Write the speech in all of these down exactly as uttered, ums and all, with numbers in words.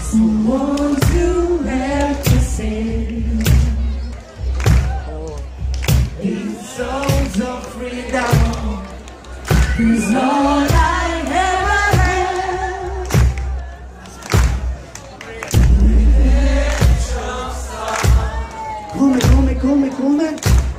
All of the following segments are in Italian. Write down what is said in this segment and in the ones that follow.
someone to help to sing these songs of freedom is all I ever had. Redemption song. Come, come, come, come?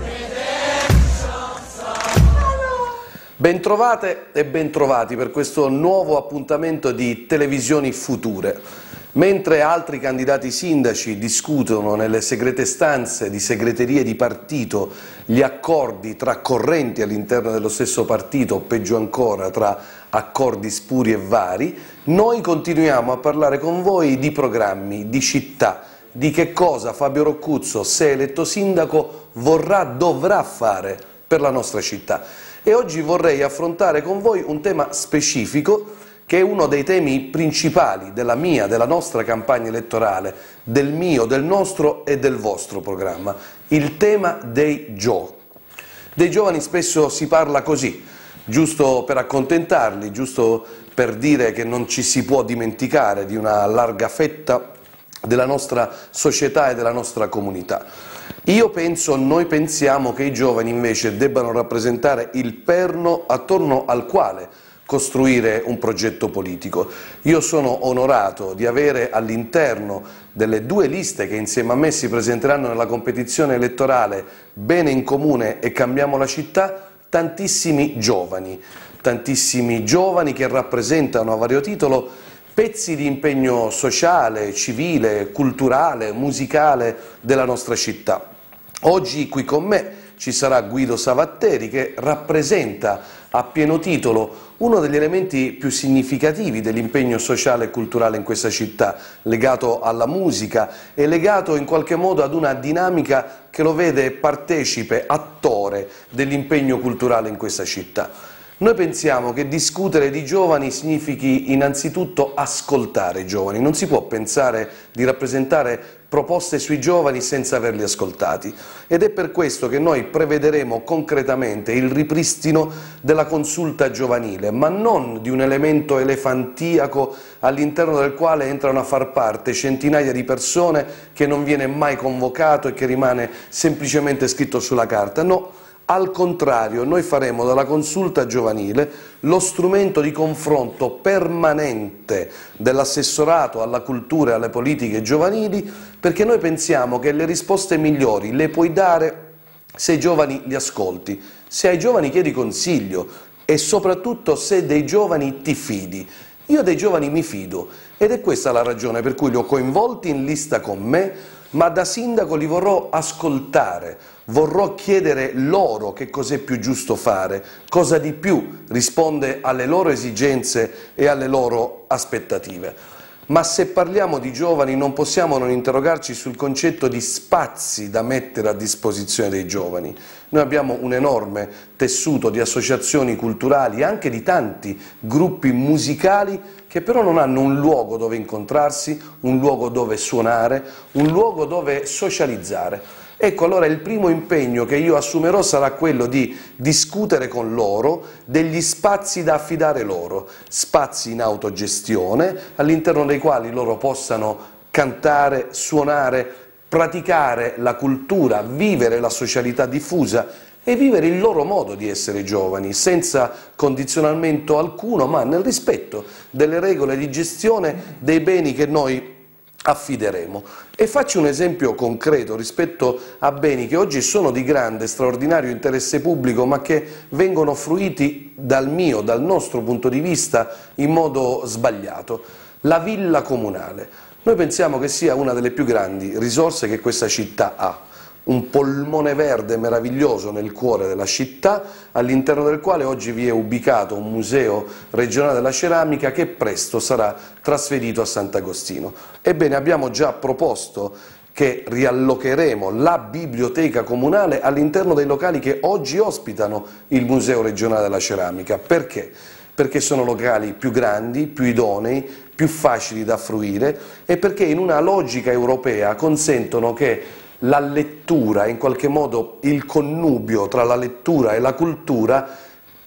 Bentrovate e bentrovati per questo nuovo appuntamento di Televisioni Future. Mentre altri candidati sindaci discutono nelle segrete stanze di segreterie di partito gli accordi tra correnti all'interno dello stesso partito, o peggio ancora tra accordi spuri e vari, noi continuiamo a parlare con voi di programmi, di città, di che cosa Fabio Roccuzzo, se eletto sindaco, vorrà, dovrà fare per la nostra città. E oggi vorrei affrontare con voi un tema specifico che è uno dei temi principali della mia, della nostra campagna elettorale, del mio, del nostro e del vostro programma, il tema dei giovani. Dei giovani spesso si parla così, giusto per accontentarli, giusto per dire che non ci si può dimenticare di una larga fetta della nostra società e della nostra comunità. Io penso, noi pensiamo che i giovani invece debbano rappresentare il perno attorno al quale costruire un progetto politico. Io sono onorato di avere all'interno delle due liste che insieme a me si presenteranno nella competizione elettorale Bene in Comune e Cambiamo la Città, tantissimi giovani, tantissimi giovani che rappresentano a vario titolo pezzi di impegno sociale, civile, culturale, musicale della nostra città. Oggi qui con me ci sarà Guido Savatteri che rappresenta a pieno titolo uno degli elementi più significativi dell'impegno sociale e culturale in questa città, legato alla musica e legato in qualche modo ad una dinamica che lo vede partecipe, attore dell'impegno culturale in questa città. Noi pensiamo che discutere di giovani significhi innanzitutto ascoltare i giovani, non si può pensare di rappresentare proposte sui giovani senza averli ascoltati ed è per questo che noi prevederemo concretamente il ripristino della consulta giovanile, ma non di un elemento elefantiaco all'interno del quale entrano a far parte centinaia di persone che non viene mai convocato e che rimane semplicemente scritto sulla carta, no. Al contrario, noi faremo dalla consulta giovanile lo strumento di confronto permanente dell'assessorato alla cultura e alle politiche giovanili, perché noi pensiamo che le risposte migliori le puoi dare se i giovani li ascolti, se ai giovani chiedi consiglio e soprattutto se dei giovani ti fidi. Io dei giovani mi fido ed è questa la ragione per cui li ho coinvolti in lista con me, ma da sindaco li vorrò ascoltare, vorrò chiedere loro che cos'è più giusto fare, cosa di più risponde alle loro esigenze e alle loro aspettative. Ma se parliamo di giovani non possiamo non interrogarci sul concetto di spazi da mettere a disposizione dei giovani. Noi abbiamo un enorme tessuto di associazioni culturali, anche di tanti gruppi musicali che però non hanno un luogo dove incontrarsi, un luogo dove suonare, un luogo dove socializzare. Ecco, allora il primo impegno che io assumerò sarà quello di discutere con loro degli spazi da affidare loro, spazi in autogestione all'interno dei quali loro possano cantare, suonare, praticare la cultura, vivere la socialità diffusa e vivere il loro modo di essere giovani, senza condizionamento alcuno, ma nel rispetto delle regole di gestione dei beni che noi affideremo. E faccio un esempio concreto rispetto a beni che oggi sono di grande, straordinario interesse pubblico, ma che vengono fruiti dal mio, dal nostro punto di vista in modo sbagliato. La villa comunale. Noi pensiamo che sia una delle più grandi risorse che questa città ha. Un polmone verde meraviglioso nel cuore della città, all'interno del quale oggi vi è ubicato un museo regionale della ceramica che presto sarà trasferito a Sant'Agostino. Ebbene, abbiamo già proposto che riallocheremo la biblioteca comunale all'interno dei locali che oggi ospitano il museo regionale della ceramica. Perché? Perché sono locali più grandi, più idonei, più facili da fruire e perché in una logica europea consentono che la lettura, in qualche modo il connubio tra la lettura e la cultura,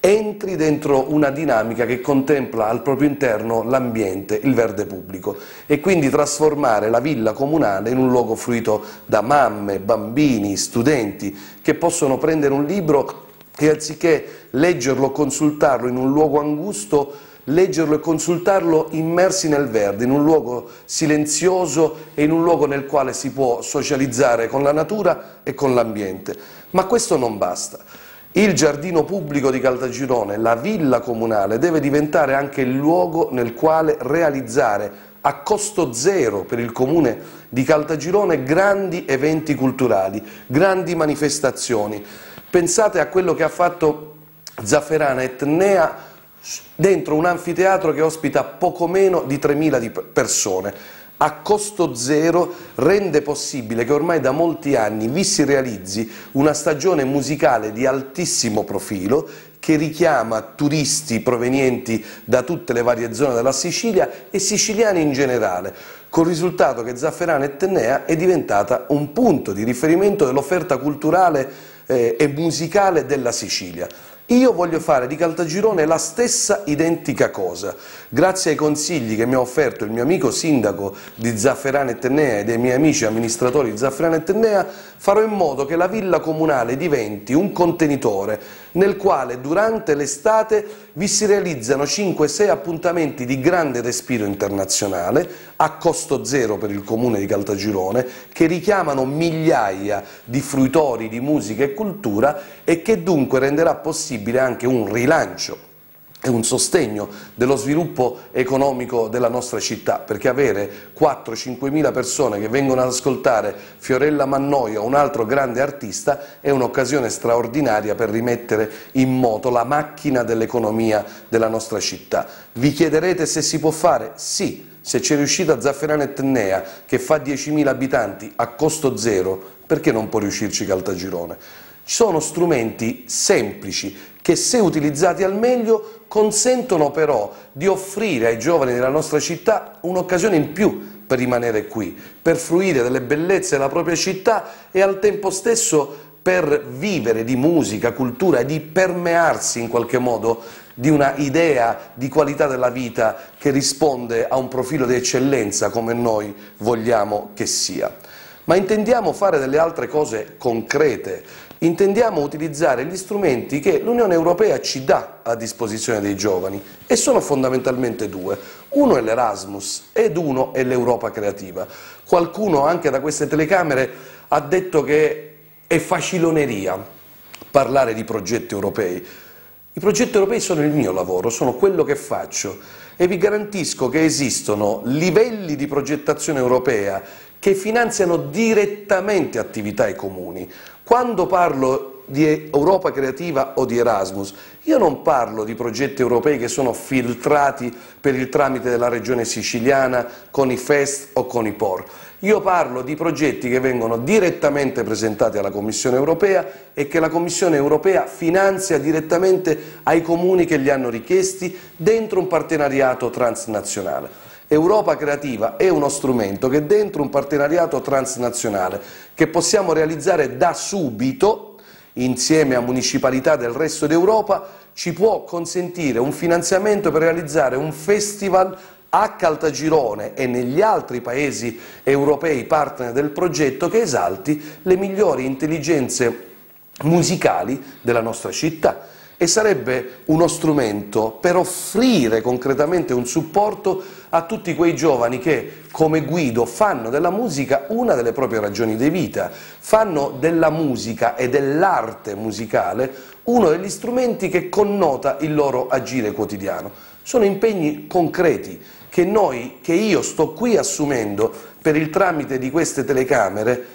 entri dentro una dinamica che contempla al proprio interno l'ambiente, il verde pubblico, e quindi trasformare la villa comunale in un luogo fruito da mamme, bambini, studenti che possono prendere un libro e anziché leggerlo o consultarlo in un luogo angusto, leggerlo e consultarlo immersi nel verde, in un luogo silenzioso e in un luogo nel quale si può socializzare con la natura e con l'ambiente. Ma questo non basta. Il giardino pubblico di Caltagirone, la villa comunale, deve diventare anche il luogo nel quale realizzare a costo zero per il comune di Caltagirone grandi eventi culturali, grandi manifestazioni. Pensate a quello che ha fatto Zafferana Etnea dentro un anfiteatro che ospita poco meno di tremila persone. A costo zero rende possibile che ormai da molti anni vi si realizzi una stagione musicale di altissimo profilo che richiama turisti provenienti da tutte le varie zone della Sicilia e siciliani in generale, col risultato che Zafferana Etnea è diventata un punto di riferimento dell'offerta culturale eh, e musicale della Sicilia. Io voglio fare di Caltagirone la stessa identica cosa. Grazie ai consigli che mi ha offerto il mio amico sindaco di Zafferana Etnea e dei miei amici amministratori di Zafferana Etnea, farò in modo che la villa comunale diventi un contenitore nel quale durante l'estate vi si realizzano cinque sei appuntamenti di grande respiro internazionale a costo zero per il comune di Caltagirone, che richiamano migliaia di fruitori di musica e cultura e che dunque renderà possibile anche un rilancio e un sostegno dello sviluppo economico della nostra città, perché avere quattro cinque mila persone che vengono ad ascoltare Fiorella Mannoia o un altro grande artista è un'occasione straordinaria per rimettere in moto la macchina dell'economia della nostra città. Vi chiederete se si può fare? Sì, se c'è riuscita Zafferana Etnea che fa diecimila abitanti a costo zero, perché non può riuscirci Caltagirone? Ci sono strumenti semplici che, se utilizzati al meglio, consentono però di offrire ai giovani della nostra città un'occasione in più per rimanere qui, per fruire delle bellezze della propria città e al tempo stesso per vivere di musica, cultura e di permearsi in qualche modo di una idea di qualità della vita che risponde a un profilo di eccellenza come noi vogliamo che sia. Ma intendiamo fare delle altre cose concrete. Intendiamo utilizzare gli strumenti che l'Unione Europea ci dà a disposizione dei giovani, e sono fondamentalmente due. Uno è l'Erasmus ed uno è l'Europa Creativa. Qualcuno anche da queste telecamere ha detto che è faciloneria parlare di progetti europei. I progetti europei sono il mio lavoro, sono quello che faccio, e vi garantisco che esistono livelli di progettazione europea che finanziano direttamente attività ai comuni. Quando parlo di Europa Creativa o di Erasmus, io non parlo di progetti europei che sono filtrati per il tramite della regione siciliana con i FEST o con i P O R. Io parlo di progetti che vengono direttamente presentati alla Commissione Europea e che la Commissione Europea finanzia direttamente ai comuni che li hanno richiesti dentro un partenariato transnazionale. Europa Creativa è uno strumento che dentro un partenariato transnazionale che possiamo realizzare da subito insieme a municipalità del resto d'Europa ci può consentire un finanziamento per realizzare un festival a Caltagirone e negli altri paesi europei partner del progetto che esalti le migliori intelligenze musicali della nostra città. E sarebbe uno strumento per offrire concretamente un supporto a tutti quei giovani che, come Guido, fanno della musica una delle proprie ragioni di vita, fanno della musica e dell'arte musicale uno degli strumenti che connota il loro agire quotidiano. Sono impegni concreti che noi, che io sto qui assumendo per il tramite di queste telecamere,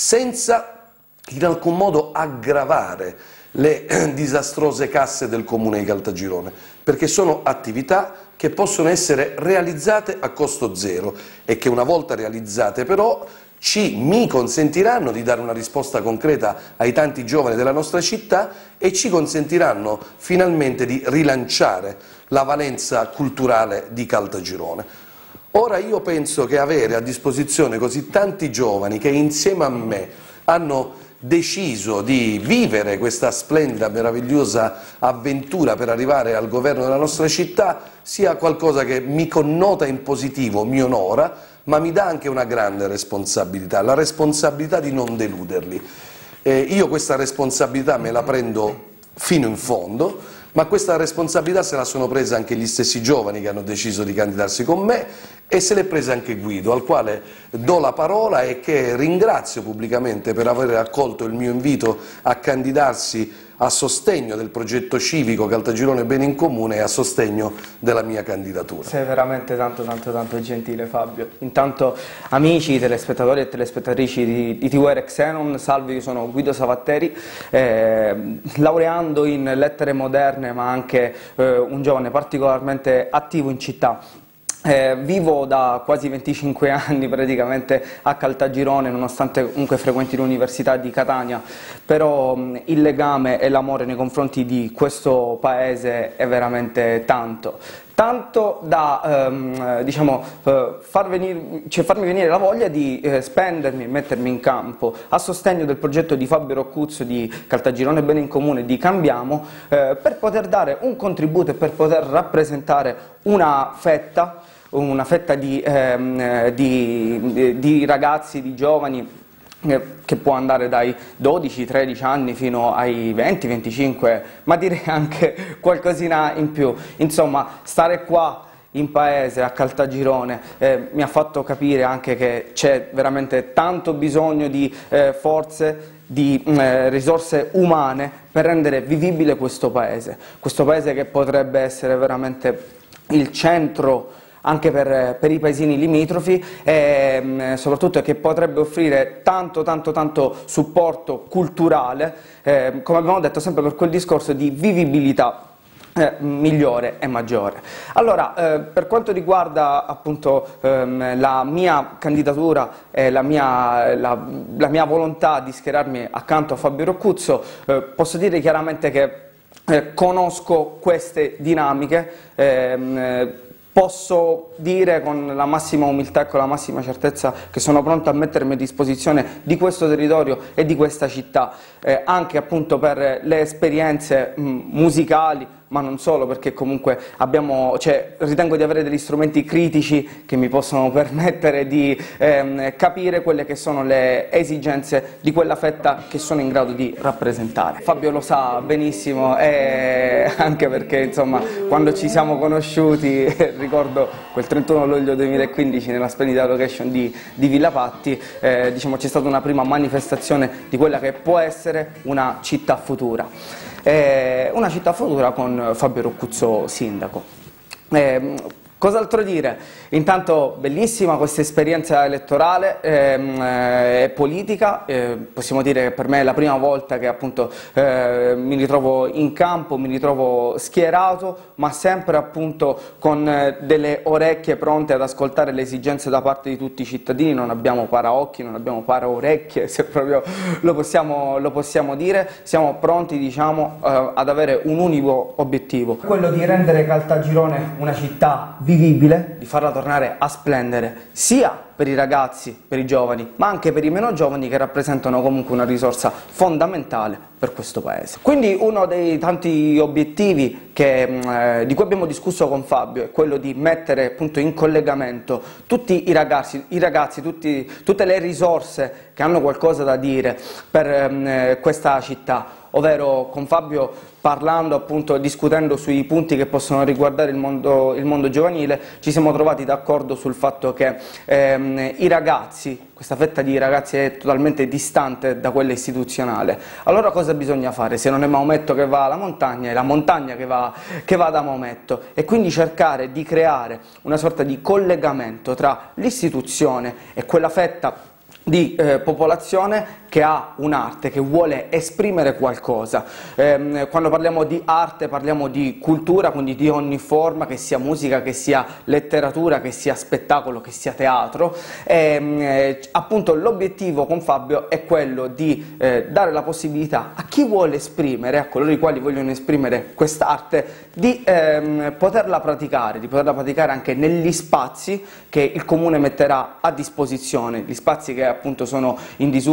senza in alcun modo aggravare le disastrose casse del comune di Caltagirone, perché sono attività che possono essere realizzate a costo zero e che una volta realizzate però ci, mi consentiranno di dare una risposta concreta ai tanti giovani della nostra città e ci consentiranno finalmente di rilanciare la valenza culturale di Caltagirone. Ora io penso che avere a disposizione così tanti giovani che insieme a me hanno deciso di vivere questa splendida, meravigliosa avventura per arrivare al governo della nostra città sia qualcosa che mi connota in positivo, mi onora, ma mi dà anche una grande responsabilità, la responsabilità di non deluderli. Eh, io questa responsabilità me la prendo fino in fondo, ma questa responsabilità se la sono presa anche gli stessi giovani che hanno deciso di candidarsi con me e se l'è presa anche Guido, al quale do la parola e che ringrazio pubblicamente per aver accolto il mio invito a candidarsi a sostegno del progetto civico Caltagirone Bene in Comune e a sostegno della mia candidatura. Sei veramente tanto tanto tanto gentile, Fabio. Intanto, amici, telespettatori e telespettatrici di, di T V R Xenon, salve, io sono Guido Savatteri, eh, laureando in lettere moderne ma anche eh, un giovane particolarmente attivo in città. Eh, vivo da quasi venticinque anni praticamente a Caltagirone, nonostante comunque frequenti l'Università di Catania, però mh, il legame e l'amore nei confronti di questo paese è veramente tanto. Tanto da ehm, diciamo, eh, far venire, cioè farmi venire la voglia di eh, spendermi e mettermi in campo a sostegno del progetto di Fabio Roccuzzo di Caltagirone Bene in Comune di Cambiamo, eh, per poter dare un contributo e per poter rappresentare una fetta una fetta di, ehm, di, di ragazzi, di giovani, eh, che può andare dai dodici tredici anni fino ai venti venticinque, ma direi anche qualcosina in più. Insomma, stare qua in paese, a Caltagirone, eh, mi ha fatto capire anche che c'è veramente tanto bisogno di eh, forze, di eh, risorse umane per rendere vivibile questo paese. Questo paese che potrebbe essere veramente il centro anche per, per i paesini limitrofi e soprattutto che potrebbe offrire tanto tanto tanto supporto culturale, eh, come abbiamo detto, sempre per quel discorso di vivibilità Eh, migliore e maggiore. Allora, eh, per quanto riguarda appunto ehm, la mia candidatura e la mia, la, la mia volontà di schierarmi accanto a Fabio Roccuzzo, eh, posso dire chiaramente che eh, conosco queste dinamiche, ehm, eh, posso dire con la massima umiltà e con la massima certezza che sono pronto a mettermi a disposizione di questo territorio e di questa città, eh, anche appunto per le esperienze mh, musicali, ma non solo, perché comunque abbiamo, cioè, ritengo di avere degli strumenti critici che mi possono permettere di ehm, capire quelle che sono le esigenze di quella fetta che sono in grado di rappresentare. Fabio lo sa benissimo, e anche perché insomma quando ci siamo conosciuti, ricordo quel trentuno luglio duemilaquindici nella splendida location di, di Villa Patti, eh, diciamo, c'è stata una prima manifestazione di quella che può essere una città futura. Eh, una città futura con Fabio Roccuzzo sindaco. Eh, Cos'altro dire? Intanto bellissima questa esperienza elettorale ehm, e politica, eh, possiamo dire che per me è la prima volta che appunto eh, mi ritrovo in campo, mi ritrovo schierato, ma sempre appunto con eh, delle orecchie pronte ad ascoltare le esigenze da parte di tutti i cittadini. Non abbiamo paraocchi, non abbiamo paraorecchie, se proprio lo possiamo, lo possiamo dire, siamo pronti, diciamo, eh, ad avere un unico obiettivo, quello di rendere Caltagirone una città vivibile, di farla tornare a splendere sia per i ragazzi, per i giovani, ma anche per i meno giovani, che rappresentano comunque una risorsa fondamentale per questo paese. Quindi uno dei tanti obiettivi che, eh, di cui abbiamo discusso con Fabio è quello di mettere appunto in collegamento tutti i ragazzi, i ragazzi tutti, tutte le risorse che hanno qualcosa da dire per eh, questa città, ovvero con Fabio, parlando appunto, discutendo sui punti che possono riguardare il mondo, il mondo giovanile, ci siamo trovati d'accordo sul fatto che ehm, i ragazzi, questa fetta di ragazzi è totalmente distante da quella istituzionale. Allora cosa bisogna fare? Se non è Maometto che va alla montagna, è la montagna che va, che va da Maometto, e quindi cercare di creare una sorta di collegamento tra l'istituzione e quella fetta di eh, popolazione che ha un'arte, che vuole esprimere qualcosa. Eh, quando parliamo di arte parliamo di cultura, quindi di ogni forma, che sia musica, che sia letteratura, che sia spettacolo, che sia teatro. E, eh, appunto l'obiettivo con Fabio è quello di eh, dare la possibilità a chi vuole esprimere, a coloro i quali vogliono esprimere quest'arte, di ehm, poterla praticare, di poterla praticare anche negli spazi che il Comune metterà a disposizione, gli spazi che appunto sono in disuso e sono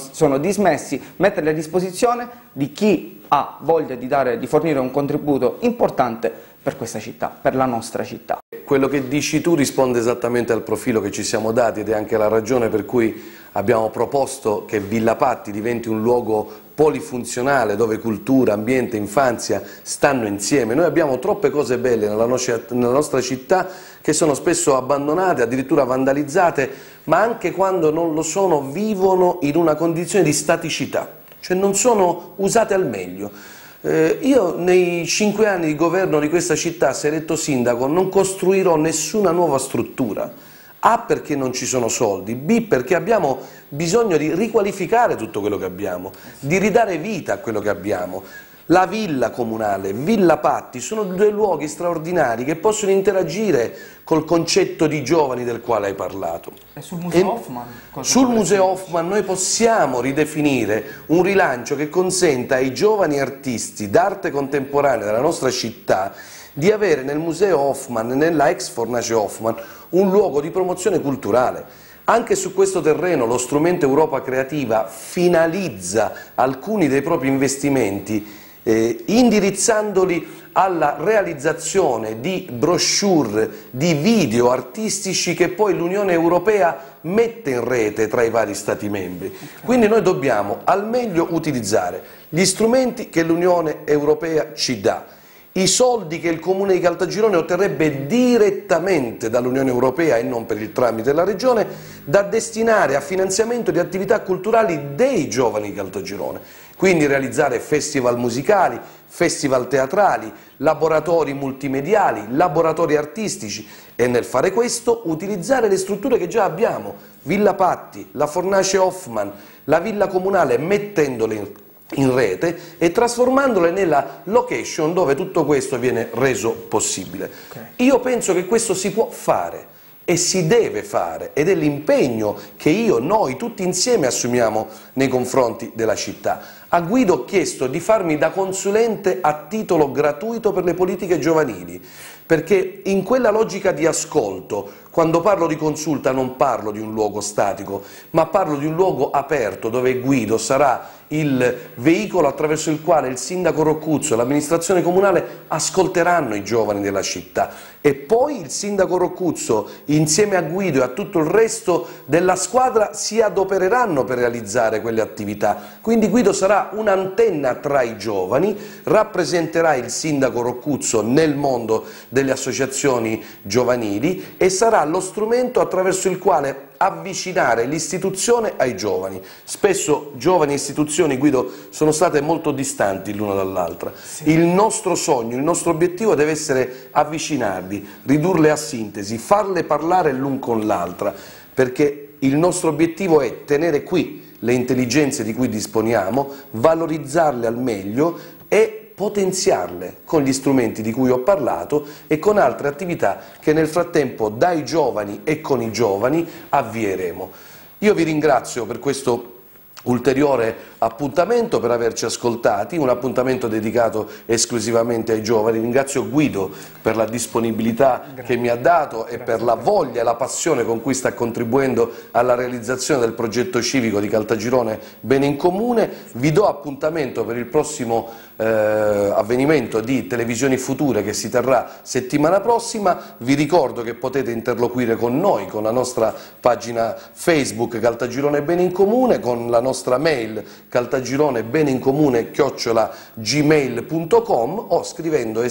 sono dismessi, metterli a disposizione di chi ha voglia di, dare, di fornire un contributo importante per questa città, per la nostra città. Quello che dici tu risponde esattamente al profilo che ci siamo dati ed è anche la ragione per cui abbiamo proposto che Villa Patti diventi un luogo polifunzionale dove cultura, ambiente, infanzia stanno insieme. Noi abbiamo troppe cose belle nella nostra, nella nostra città che sono spesso abbandonate, addirittura vandalizzate, ma anche quando non lo sono vivono in una condizione di staticità, cioè non sono usate al meglio. Eh, io nei cinque anni di governo di questa città, se eletto sindaco, non costruirò nessuna nuova struttura. A, perché non ci sono soldi, B, perché abbiamo bisogno di riqualificare tutto quello che abbiamo, di ridare vita a quello che abbiamo. La villa comunale, Villa Patti, sono due luoghi straordinari che possono interagire col concetto di giovani del quale hai parlato. E sul Museo e Hoffman? Sul Museo Hoffman noi possiamo ridefinire un rilancio che consenta ai giovani artisti d'arte contemporanea della nostra città di avere nel Museo Hoffman, nella ex Fornace Hoffman, un luogo di promozione culturale. Anche su questo terreno lo strumento Europa Creativa finalizza alcuni dei propri investimenti eh, indirizzandoli alla realizzazione di brochure, di video artistici che poi l'Unione Europea mette in rete tra i vari Stati membri. Quindi noi dobbiamo al meglio utilizzare gli strumenti che l'Unione Europea ci dà, i soldi che il Comune di Caltagirone otterrebbe direttamente dall'Unione Europea e non per il tramite della Regione, da destinare a finanziamento di attività culturali dei giovani di Caltagirone. Quindi realizzare festival musicali, festival teatrali, laboratori multimediali, laboratori artistici e nel fare questo utilizzare le strutture che già abbiamo, Villa Patti, la Fornace Hoffman, la Villa Comunale, mettendole in in rete e trasformandole nella location dove tutto questo viene reso possibile. Okay. Io penso che questo si può fare e si deve fare ed è l'impegno che io, noi tutti insieme assumiamo nei confronti della città. A Guido ho chiesto di farmi da consulente a titolo gratuito per le politiche giovanili, perché in quella logica di ascolto, quando parlo di consulta non parlo di un luogo statico, ma parlo di un luogo aperto dove Guido sarà il veicolo attraverso il quale il sindaco Roccuzzo e l'amministrazione comunale ascolteranno i giovani della città e poi il sindaco Roccuzzo insieme a Guido e a tutto il resto della squadra si adopereranno per realizzare quelle attività. Quindi Guido sarà un'antenna tra i giovani, rappresenterà il sindaco Roccuzzo nel mondo delle associazioni giovanili e sarà lo strumento attraverso il quale avvicinare l'istituzione ai giovani. Spesso giovani e istituzioni, Guido, sono state molto distanti l'una dall'altra. Sì. Il nostro sogno, il nostro obiettivo deve essere avvicinarli, ridurle a sintesi, farle parlare l'un con l'altra, perché il nostro obiettivo è tenere qui le intelligenze di cui disponiamo, valorizzarle al meglio e potenziarle con gli strumenti di cui ho parlato e con altre attività che nel frattempo dai giovani e con i giovani avvieremo. Io vi ringrazio per questo ulteriore appuntamento, per averci ascoltati, un appuntamento dedicato esclusivamente ai giovani. Ringrazio Guido per la disponibilità Grazie. che mi ha dato e Grazie. per la voglia e la passione con cui sta contribuendo alla realizzazione del progetto civico di Caltagirone Bene in Comune. Vi do appuntamento per il prossimo eh, avvenimento di Televisioni Future che si terrà settimana prossima. Vi ricordo che potete interloquire con noi, con la nostra pagina Facebook Caltagirone Bene in Comune, con la nostra mail caltagirone bene in comune chiocciola gmail punto com o scrivendo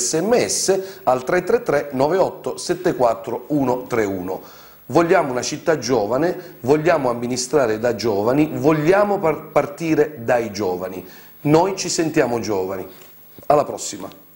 sms al tre tre tre nove otto sette quattro uno tre uno. Vogliamo una città giovane, vogliamo amministrare da giovani, vogliamo par- partire dai giovani. Noi ci sentiamo giovani. Alla prossima.